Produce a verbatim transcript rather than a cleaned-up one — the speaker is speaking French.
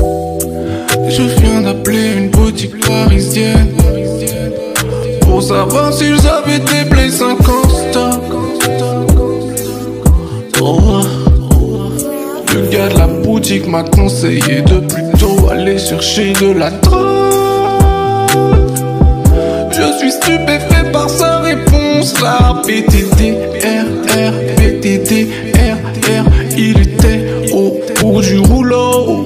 Je viens d'appeler une boutique parisienne pour savoir s'ils avaient des Play cinquante stock. Oh. Le gars de la boutique m'a conseillé de plutôt aller chercher de la drogue. Je suis stupéfait par sa réponse là. P T T R R, P T T R R. Il était au bout du rouleau.